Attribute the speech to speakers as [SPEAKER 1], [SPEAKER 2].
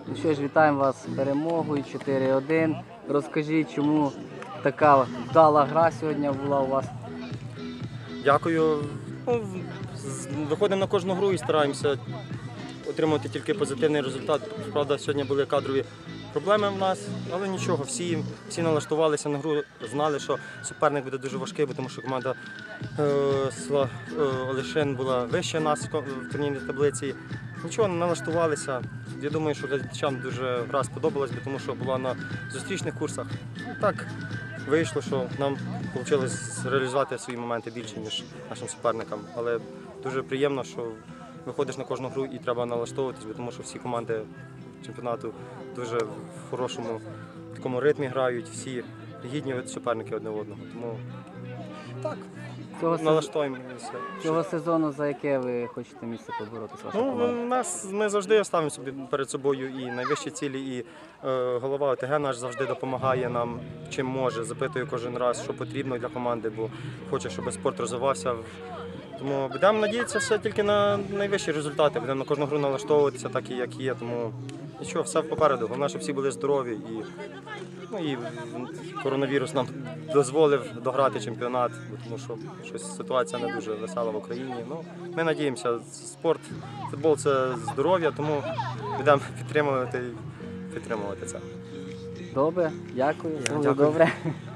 [SPEAKER 1] Ну що ж, вітаємо вас з перемогою 4-1. Розкажіть, чому така вдала гра сьогодні була у вас?
[SPEAKER 2] Дякую. Ну, виходимо на кожну гру і стараємося отримувати тільки позитивний результат. Правда, сьогодні були кадрові проблеми в нас, але нічого, всі налаштувалися на гру, знали, що суперник буде дуже важкий, тому що команда села Олешин була вище нас в турнірній таблиці. Нічого, налаштувалися. Я думаю, що глядачам дуже гра сподобалась, тому що була на зустрічних курсах. І так вийшло, що нам вийшло реалізувати свої моменти більше, ніж нашим суперникам. Але дуже приємно, що виходиш на кожну гру і треба налаштовуватись, тому що всі команди чемпіонату дуже в хорошому такому ритмі грають, всі гідні суперники одне одного. Тому так, налаштовуємося.
[SPEAKER 1] Цього сезону за яке ви хочете місце поборотися?
[SPEAKER 2] Ми завжди ставимо собі перед собою і найвищі цілі, і голова ОТГ наш завжди допомагає нам, чим може, запитує кожен раз, що потрібно для команди, бо хоче, щоб спорт розвивався. Тому будемо надіятися все тільки на найвищі результати, будемо на кожну гру налаштовуватися так, як є. Тому нічого, все попереду. Головне, щоб всі були здорові. І коронавірус нам дозволив дограти чемпіонат, тому що щось ситуація не дуже весела в Україні. Ми надіємося, спорт, футбол – це здоров'я, тому будемо підтримувати це.
[SPEAKER 1] Добре, дякую.
[SPEAKER 2] Дякую.
[SPEAKER 1] Добре.